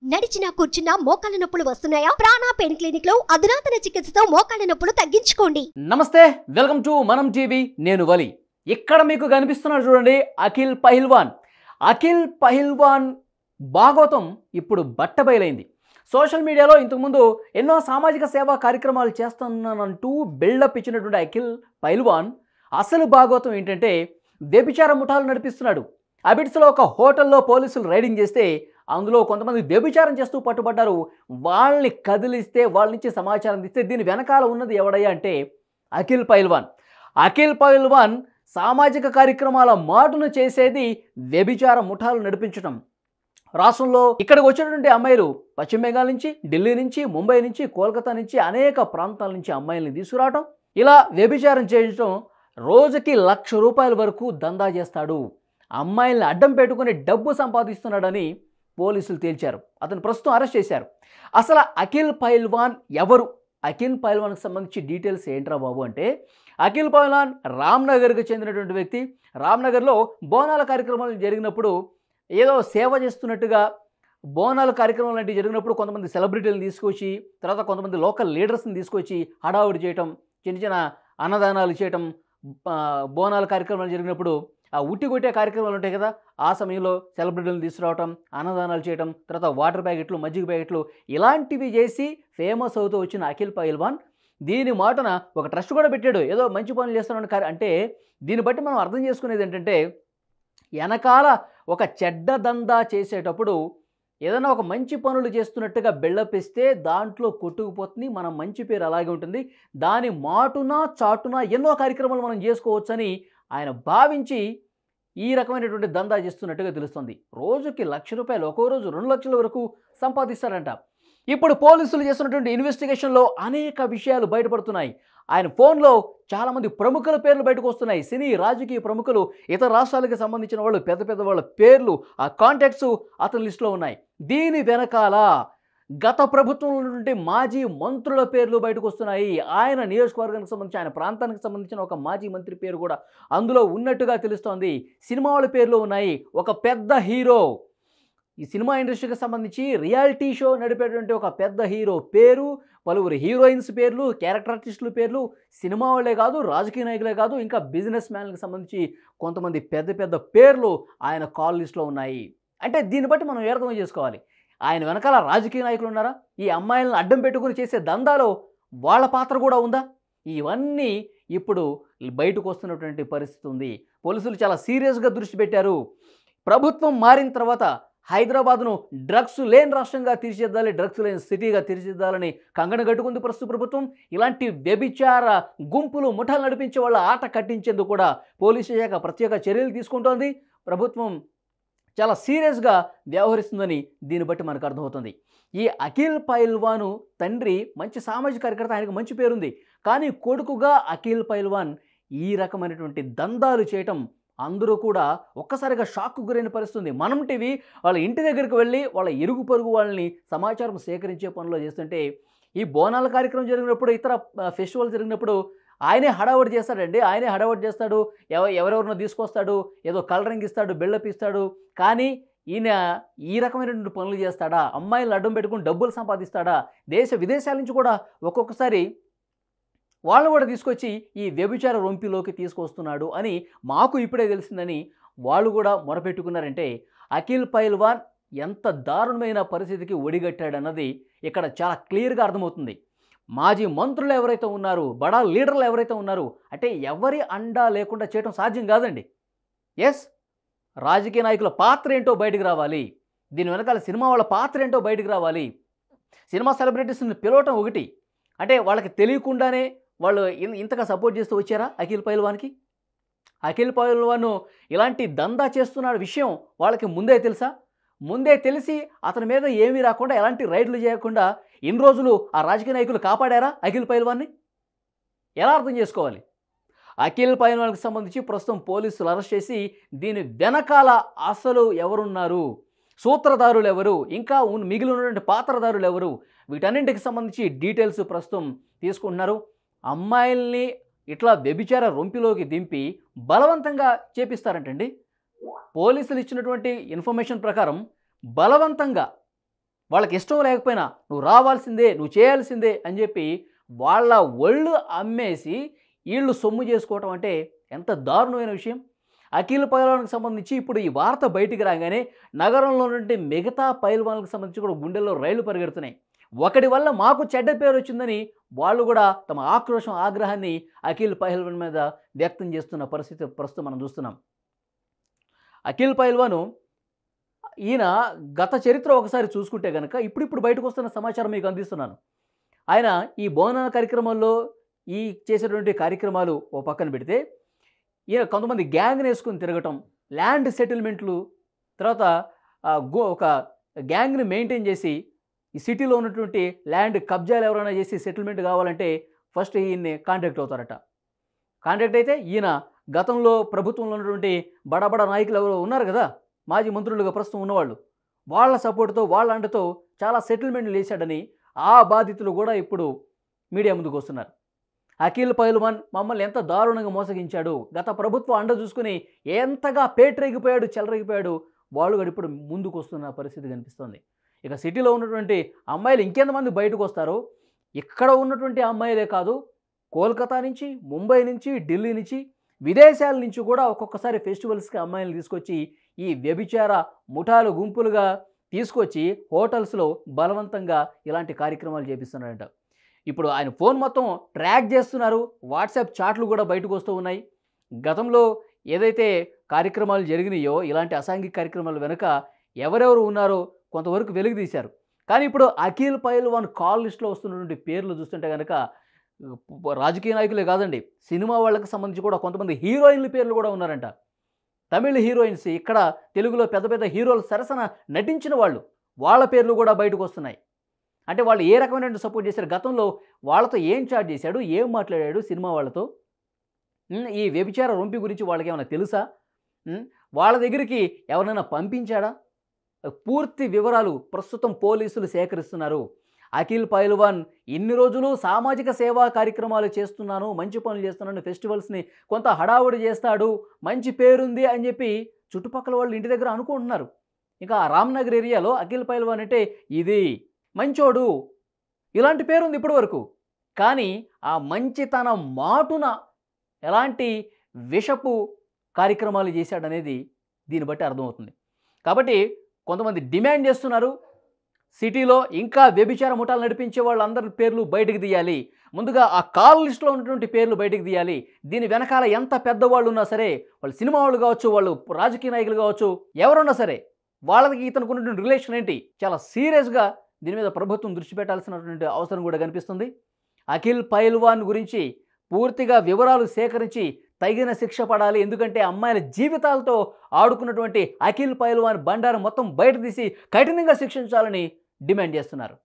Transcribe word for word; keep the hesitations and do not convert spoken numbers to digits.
నడిచినా కూర్చున్నా మోకాళ్ళ నొప్పులు వస్తున్నాయా? ప్రాణ పెయిన్ క్లినిక్ లో అధునాతన చికిత్సతో మోకాళ్ళ నొప్పులు తగ్గించుకోండి. నమస్తే, వెల్కమ్ టు మనం టీవీ. నేను వలి. ఇక్కడ మీకు కనిపిస్తున్నాడు చూడండి, అఖిల్ పహిల్వాన్. అఖిల్ పహిల్వాన్ భాగవతం ఇప్పుడు బట్టబయలైంది. సోషల్ మీడియాలో ఇంతకుముందు ఎన్నో సామాజిక సేవా కార్యక్రమాలు చేస్తున్నానంటూ బిల్డప్ ఇచ్చినటువంటి అఖిల్ పహిల్వాన్ అసలు భాగవతం ఏంటంటే వ్యభిచార ముఠాలు నడిపిస్తున్నాడు. అబిడ్స్లో ఒక హోటల్లో పోలీసులు రైడింగ్ చేస్తే అందులో కొంతమంది వ్యభిచారం చేస్తూ పట్టుబడ్డారు. వాళ్ళని కదిలిస్తే వాళ్ళ నుంచి సమాచారం ఇస్తే దీని వెనకాల ఉన్నది ఎవడయ్యా అంటే అఖిల్ పహిల్వాన్. అఖిల్ పహిల్వాన్ సామాజిక కార్యక్రమాల మాటును చేసేది వ్యభిచార ముఠాలు నడిపించడం. రాష్ట్రంలో ఇక్కడికి వచ్చినటువంటి అమ్మాయిలు పశ్చిమ బెంగాల్ నుంచి, ఢిల్లీ నుంచి, ముంబై నుంచి, కోల్కతా నుంచి అనేక ప్రాంతాల నుంచి అమ్మాయిల్ని తీసుకురావటం, ఇలా వ్యభిచారం చేయటం. రోజుకి లక్ష రూపాయల వరకు దందా చేస్తాడు. అమ్మాయిల్ని అడ్డం పెట్టుకుని డబ్బు సంపాదిస్తున్నాడని పోలీసులు తేల్చారు. అతను ప్రస్తుతం అరెస్ట్ చేశారు. అసలు అఖిల్ పహిల్వాన్ ఎవరు? అఖిల్ పహిల్వాన్కి సంబంధించి డీటెయిల్స్ ఏంట్రా బాబు అంటే, అఖిల్ పహిల్వాన్ రామ్నగర్కి చెందినటువంటి వ్యక్తి. రామ్నగర్లో బోనాల కార్యక్రమాలు జరిగినప్పుడు ఏదో సేవ చేస్తున్నట్టుగా బోనాల కార్యక్రమాలు లాంటివి జరిగినప్పుడు కొంతమంది సెలబ్రిటీలను తీసుకొచ్చి, తర్వాత కొంతమంది లోకల్ లీడర్స్ని తీసుకొచ్చి హడావుడి చేయటం, చిన్న చిన్న అన్నదానాలు చేయటం. బోనాల కార్యక్రమాలు జరిగినప్పుడు ఆ ఉట్టి కొట్టే కార్యక్రమాలు ఉంటాయి కదా, ఆ సమయంలో సెలబ్రిటీలను తీసుకురావటం, అన్నదానాలు చేయటం, తర్వాత వాటర్ ప్యాకెట్లు, మజ్జిగ ప్యాకెట్లు ఇలాంటివి చేసి ఫేమస్ అవుతూ వచ్చిన అఖిల్ పహిల్వాన్ దీని మాటన ఒక ట్రస్ట్ కూడా పెట్టాడు. ఏదో మంచి పనులు చేస్తున్నాడు కార్ అంటే దీన్ని బట్టి మనం అర్థం చేసుకునేది ఏంటంటే, వెనకాల ఒక చెడ్డ దందా చేసేటప్పుడు ఏదైనా ఒక మంచి పనులు చేస్తున్నట్టుగా బెళ్ళపిస్తే దాంట్లో కొట్టుకుపోతుంది, మన మంచి పేరు అలాగే ఉంటుంది. దాని మాటున చాటున ఎన్నో కార్యక్రమాలు మనం చేసుకోవచ్చని ఆయన భావించి ఈ రకమైనటువంటి దందా చేస్తున్నట్టుగా తెలుస్తుంది. రోజుకి లక్ష రూపాయలు, ఒక్కో రోజు రెండు లక్షల వరకు సంపాదిస్తారంట. ఇప్పుడు పోలీసులు చేస్తున్నటువంటి ఇన్వెస్టిగేషన్లో అనేక విషయాలు బయటపడుతున్నాయి. ఆయన ఫోన్లో చాలామంది ప్రముఖుల పేర్లు బయటకు వస్తున్నాయి. సినీ రాజకీయ ప్రముఖులు, ఇతర రాష్ట్రాలకు సంబంధించిన వాళ్ళు, పెద్ద పెద్ద వాళ్ళ పేర్లు, ఆ కాంటాక్ట్స్ అతని లిస్టులో ఉన్నాయి. దీని వెనకాల గత ప్రభుత్వంలో ఉన్నటువంటి మాజీ మంత్రుల పేర్లు బయటకు వస్తున్నాయి. ఆయన నియోజకవర్గానికి సంబంధించి, ఆయన ప్రాంతానికి సంబంధించిన ఒక మాజీ మంత్రి పేరు కూడా అందులో ఉన్నట్టుగా తెలుస్తోంది. సినిమా వాళ్ళ పేర్లు ఉన్నాయి. ఒక పెద్ద హీరో, ఈ సినిమా ఇండస్ట్రీకి సంబంధించి రియాలిటీ షో నడిపేటువంటి ఒక పెద్ద హీరో పేరు, పలువురు హీరోయిన్స్ పేర్లు, క్యారెక్టర్ ఆర్టిస్టుల పేర్లు, సినిమా వాళ్ళే కాదు, రాజకీయ నాయకులే కాదు, ఇంకా బిజినెస్ మ్యాన్లకు సంబంధించి కొంతమంది పెద్ద పెద్ద పేర్లు ఆయన కాల్ లిస్ట్లో ఉన్నాయి. అంటే దీన్ని బట్టి మనం అర్థం చేసుకోవాలి, ఆయన వెనకాల రాజకీయ నాయకులు ఉన్నారా? ఈ అమ్మాయిలను అడ్డం పెట్టుకుని చేసే దందాలో వాళ్ళ పాత్ర కూడా ఉందా? ఇవన్నీ ఇప్పుడు బయటకు వస్తున్నటువంటి పరిస్థితి ఉంది. పోలీసులు చాలా సీరియస్గా దృష్టి పెట్టారు. ప్రభుత్వం మారిన తర్వాత హైదరాబాద్ను డ్రగ్స్ లేని రాష్ట్రంగా తీర్చిదిద్దాలి, డ్రగ్స్ లేని సిటీగా తీర్చిదిద్దాలని కంగన కట్టుకుంది ప్రస్తుత ప్రభుత్వం. ఇలాంటి వ్యభిచార గుంపులు, ముఠాలు నడిపించే వాళ్ళ ఆట కట్టించేందుకు కూడా పోలీసు శాఖ ప్రత్యేక చర్యలు తీసుకుంటోంది. ప్రభుత్వం చాలా సీరియస్గా వ్యవహరిస్తుందని దీన్ని బట్టి మనకు అర్థమవుతుంది. ఈ అఖిల్ పహిల్వాను తండ్రి మంచి సామాజిక కార్యకర్త, ఆయనకు మంచి పేరుంది. కానీ కొడుకుగా అఖిల్ పహిల్వాన్ ఈ రకమైనటువంటి దందాలు చేయటం అందరూ కూడా ఒక్కసారిగా షాక్కు గురైన పరిస్థితుంది. మనం టీవీ వాళ్ళ ఇంటి దగ్గరికి వెళ్ళి వాళ్ళ ఇరుగు పొరుగు వాళ్ళని సమాచారం సేకరించే పనులు చేస్తుంటే, ఈ బోనాల కార్యక్రమం జరిగినప్పుడు, ఇతర ఫెస్టివల్ జరిగినప్పుడు ఆయనే హడావడి చేస్తాడండి. ఆయనే హడావడి చేస్తాడు, ఎవ ఎవరెవరినో తీసుకొస్తాడు, ఏదో కలరింగ్ ఇస్తాడు, బిల్డప్ ఇస్తాడు. కానీ ఈయన ఈ రకమైనటువంటి పనులు చేస్తాడా? అమ్మాయిలను అడ్డం పెట్టుకుని డబ్బులు సంపాదిస్తాడా? దేశ విదేశాల నుంచి కూడా ఒక్కొక్కసారి వాళ్ళని కూడా తీసుకొచ్చి ఈ వ్యభిచార రొంపిలోకి తీసుకొస్తున్నాడు అని మాకు ఇప్పుడే తెలిసిందని వాళ్ళు కూడా మొరపెట్టుకున్నారంటే, అఖిల్ పహిల్వాన్ ఎంత దారుణమైన పరిస్థితికి ఒడిగట్టాడన్నది ఇక్కడ చాలా క్లియర్గా అర్థమవుతుంది. మాజీ మంత్రులు ఎవరైతే ఉన్నారు, బడా లీడర్లు ఎవరైతే ఉన్నారు అంటే ఎవరి అండా లేకుండా చేయడం సాధ్యం కాదండి. ఎస్, రాజకీయ నాయకుల పాత్ర ఏంటో బయటకు రావాలి. దీని వెనకాల సినిమా వాళ్ళ పాత్ర ఏంటో బయటకు రావాలి. సినిమా సెలబ్రిటీస్ని పిలవటం ఒకటి, అంటే వాళ్ళకి తెలియకుండానే వాళ్ళు ఇంతగా సపోర్ట్ చేస్తూ వచ్చారా అఖిల్ పహిల్వాన్కి? అఖిల్ పహిల్వాన్ ఇలాంటి దందా చేస్తున్న విషయం వాళ్ళకి ముందే తెలుసా? ముందే తెలిసి అతని మీద ఏమీ రాకుండా, ఎలాంటి రైడ్లు చేయకుండా ఇన్ని రోజులు ఆ రాజకీయ నాయకులు కాపాడారా అఖిల్ పహిల్వాన్ని? ఎలా అర్థం చేసుకోవాలి? అఖిల్ పహిల్వాన్కి సంబంధించి ప్రస్తుతం పోలీసులు అరెస్ట్ చేసి దీని వెనకాల అసలు ఎవరున్నారు, సూత్రధారులు ఎవరు, ఇంకా మిగిలి ఉన్నటువంటి పాత్రధారులు ఎవరు, వీటన్నింటికి సంబంధించి డీటెయిల్స్ ప్రస్తుతం తీసుకుంటున్నారు. అమ్మాయిల్ని ఇట్లా వ్యభిచార రొంపిలోకి దింపి బలవంతంగా చేపిస్తారంటండి. పోలీసులు ఇచ్చినటువంటి ఇన్ఫర్మేషన్ ప్రకారం బలవంతంగా వాళ్ళకి ఇష్టం లేకపోయినా నువ్వు రావాల్సిందే, నువ్వు చేయాల్సిందే అని చెప్పి వాళ్ళ ఒళ్ళు అమ్మేసి వీళ్ళు సొమ్ము చేసుకోవటం అంటే ఎంత దారుణమైన విషయం. అఖిల్ పైల్వాన్కి సంబంధించి ఇప్పుడు ఈ వార్త బయటికి రాగానే నగరంలో నుండి మిగతా పైల్వాన్లకు సంబంధించి కూడా గుండెల్లో రైళ్లు పరిగెడుతున్నాయి. ఒకటి వల్ల మాకు చెడ్డ పేరు వచ్చిందని వాళ్ళు కూడా తమ ఆక్రోశం, ఆగ్రహాన్ని అఖిల్ పైల్వాన్ మీద వ్యక్తం చేస్తున్న పరిస్థితి ప్రస్తుతం మనం చూస్తున్నాం. అఖిల్ పైల్వాను ఈయన గత చరిత్ర ఒకసారి చూసుకుంటే కనుక ఇప్పుడిప్పుడు బయటకు వస్తున్న సమాచారం మీకు అందిస్తున్నాను. ఆయన ఈ బోనాల కార్యక్రమాల్లో ఈ చేసేటువంటి కార్యక్రమాలు ఓ పక్కన పెడితే ఈయన కొంతమంది గ్యాంగ్ని వేసుకుని తిరగటం, ల్యాండ్ సెటిల్మెంట్లు, తర్వాత గో ఒక గ్యాంగ్ని మెయింటైన్ చేసి ఈ సిటీలో ఉన్నటువంటి ల్యాండ్ కబ్జాలు ఎవరైనా చేసి సెటిల్మెంట్ కావాలంటే ఫస్ట్ ఈయన్ని కాంటాక్ట్ అవుతారట. కాంటాక్ట్ అయితే ఈయన గతంలో ప్రభుత్వంలో ఉన్నటువంటి బడబడ నాయకులు ఎవరు ఉన్నారు కదా, మాజీ మంత్రులుగా ప్రస్తుతం ఉన్నవాళ్ళు, వాళ్ళ సపోర్ట్తో వాళ్ళ అండతో చాలా సెటిల్మెంట్లు వేశాడని ఆ బాధితులు కూడా ఇప్పుడు మీడియా ముందుకు వస్తున్నారు. అఖిల్ పైల్వాన్ మమ్మల్ని ఎంత దారుణంగా మోసగించాడు, గత ప్రభుత్వం అండ చూసుకుని ఎంతగా పేటరేగిపోయాడు, చెలరేగిపోయాడు, వాళ్ళు కూడా ఇప్పుడు ముందుకు వస్తున్న పరిస్థితి కనిపిస్తుంది. ఇక సిటీలో ఉన్నటువంటి అమ్మాయిలు ఇంకెంతమంది బయటకు వస్తారో, ఇక్కడ ఉన్నటువంటి అమ్మాయిలే కాదు, కోల్కతా నుంచి, ముంబై నుంచి, ఢిల్లీ నుంచి, విదేశాల నుంచి కూడా ఒక్కొక్కసారి ఫెస్టివల్స్కి అమ్మాయిలు తీసుకొచ్చి ఈ వ్యభిచార ముఠాలు గుంపులుగా తీసుకొచ్చి హోటల్స్లో బలవంతంగా ఇలాంటి కార్యక్రమాలు చేపిస్తున్నారంట. ఇప్పుడు ఆయన ఫోన్ మొత్తం ట్రాక్ చేస్తున్నారు, వాట్సాప్ చాట్లు కూడా బయటకు వస్తూ ఉన్నాయి. గతంలో ఏదైతే కార్యక్రమాలు జరిగినాయో ఇలాంటి అసాంఘిక కార్యక్రమాల వెనుక ఎవరెవరు ఉన్నారో కొంతవరకు వెలుగు తీశారు. కానీ ఇప్పుడు అఖిల్ పైల్వాన్ కాల్ లిస్ట్లో వస్తున్నటువంటి పేర్లు చూస్తుంటే కనుక రాజకీయ నాయకులే కాదండి, సినిమా వాళ్ళకి సంబంధించి కూడా కొంతమంది హీరోయిన్ల పేర్లు కూడా ఉన్నారంట. తమిళ హీరోయిన్స్, ఇక్కడ తెలుగులో పెద్ద పెద్ద హీరోలు సరసన నటించిన వాళ్ళు, వాళ్ళ పేర్లు కూడా బయటకు వస్తున్నాయి. అంటే వాళ్ళు ఏ రకమైన సపోర్ట్ చేశారు, గతంలో వాళ్ళతో ఏం చాట్ చేశాడు, ఏం మాట్లాడాడు సినిమా వాళ్ళతో, ఈ వ్యభిచార రొంపి గురించి వాళ్ళకి ఏమైనా తెలుసా, వాళ్ళ దగ్గరికి ఎవరైనా పంపించాడా, పూర్తి వివరాలు ప్రస్తుతం పోలీసులు సేకరిస్తున్నారు. అఖిల్ పైల్వాన్ ఇన్ని రోజులు సామాజిక సేవా కార్యక్రమాలు చేస్తున్నాను, మంచి పనులు చేస్తున్నాను, ఫెస్టివల్స్ని కొంత హడావుడి చేస్తాడు, మంచి పేరుంది అని చెప్పి చుట్టుపక్కల వాళ్ళు ఇంటి దగ్గర అనుకుంటున్నారు. ఇంకా రామ్నగర్ ఏరియాలో అఖిల్ పైల్వాన్ అంటే ఇది మంచోడు ఇలాంటి పేరుంది ఇప్పటి వరకు. కానీ ఆ మంచితనం మాటున ఎలాంటి విషపు కార్యక్రమాలు చేశాడనేది దీన్ని బట్టి అర్థమవుతుంది. కాబట్టి కొంతమంది డిమాండ్ చేస్తున్నారు, సిటీలో ఇంకా వ్యభిచార ముఠాలు నడిపించే వాళ్ళందరి పేర్లు బయటకు తీయాలి, ముందుగా ఆ కాల్ లిస్టులో ఉన్నటువంటి పేర్లు బయటకు తీయాలి. దీని వెనకాల ఎంత పెద్దవాళ్ళు ఉన్నా సరే, వాళ్ళు సినిమా వాళ్ళు కావచ్చు, వాళ్ళు రాజకీయ నాయకులు కావచ్చు, ఎవరున్నా సరే వాళ్ళకి ఇతనికి ఉన్నటువంటి రిలేషన్ ఏంటి, చాలా సీరియస్గా దీని మీద ప్రభుత్వం దృష్టి పెట్టాల్సినటువంటి అవసరం కూడా కనిపిస్తుంది. అఖిల్ పైల్వాన్ గురించి పూర్తిగా వివరాలు సేకరించి తగిన శిక్ష పడాలి. ఎందుకంటే అమ్మాయిల జీవితాలతో ఆడుకున్నటువంటి అఖిల్ పైల్వాన్ బండారం మొత్తం బయట తీసి కఠినంగా శిక్షించాలని డిమాండ్ చేస్తున్నారు.